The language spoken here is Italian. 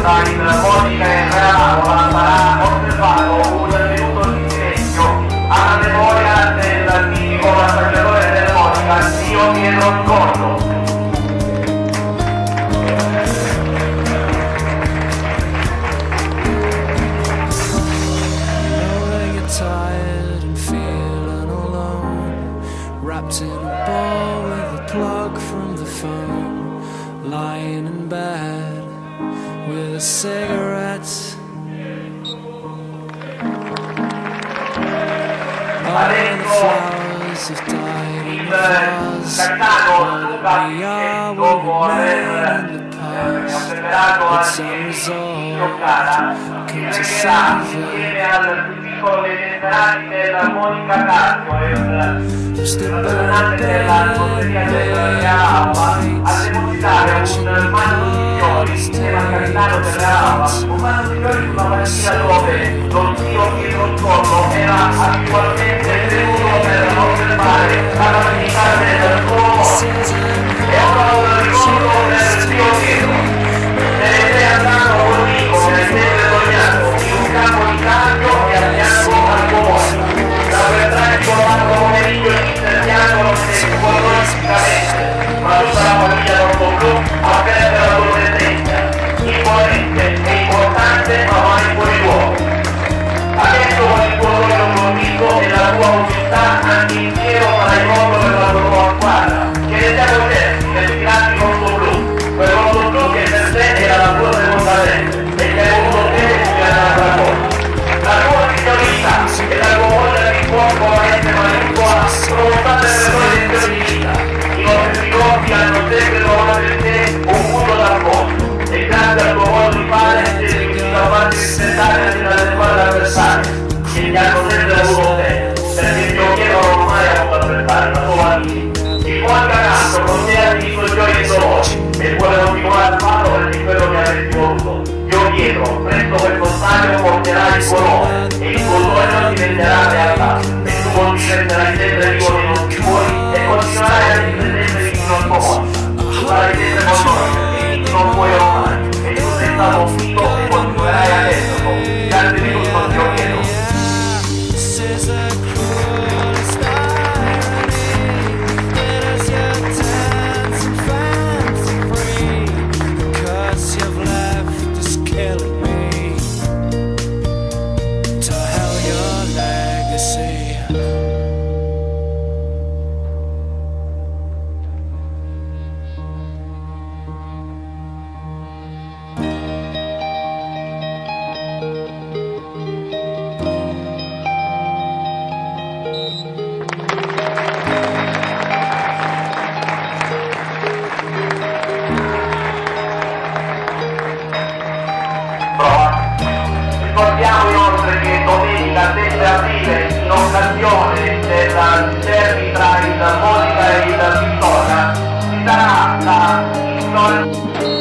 tra il Monica e il Reavola sarà osservato un minuto di silenzio alla memoria del tipico massaggiatore del Monica, zio Pietro Scordo. Tired and feeling alone, wrapped in a ball with a plug from the phone, lying in bed with a cigarette. All the flowers have died in the vase, but we are what we made in the past. It's unresolved, come to think con le veterani della Monica Castro e il rappresentante della scuderia del Reavola a depositare un mano signori insieme al capitano del Reavola, un mano signori su una partita dove lo zio Pietro Scordo era abitualmente seduto per osservare la partita del suo mondo. E ora un ricordo del zio Pietro, se ne è andato con Nico nel tempo sognato in un campo di cambio e a fianco al tuo mondo. Da quel tragico quattro pomeriggio inizia il piano del tuo fisicamente, ma tutta la famiglia rosso-blu a perdere la tua presenza, imponente e importante ma mai fuori luogo. Adesso con il tuo ruolo convinto e la tua umiltà anche in pieno farai modo per la tua nuova squadra, che ne siamo certi del tirati rosso-blu, quel rosso-blu che per te era la tua seconda legge e che hai voluto bene studiare l'altra cosa. La tua signorità e la tua voglia di fuoco a essere maiuscola sono state le tue lezioni di vita. I nostri ricordi hanno sempre trovato in te un punto d'appoggio e grazie al tuo modo di fare sei riuscito a farti rispettare dalle squadre avversarie che ti hanno sempre avuto bene, perché il giochiero non ho mai avuto avversario, la tua amica. Il buon cagato con te ha diviso gioia e dolore e vuole continuare a farlo perché quello che avresti voluto. Io chiedo, presto questo stadio porterà il tuo nome e il tuo sogno diventerà realtà e tu continuerai sempre vivo nei nostri cuori e continuerai a essere sempre vicino al tuo mondo. Tu sarai sempre con noi perché tu non puoi ormai e tu sei stato finito e continuerai ad esserlo. Grazie di tutto, Dio chiedo. Ricordiamo inoltre che domenica 7 aprile, in occasione del derby tra il Monica e il Pistoia, ci sarà la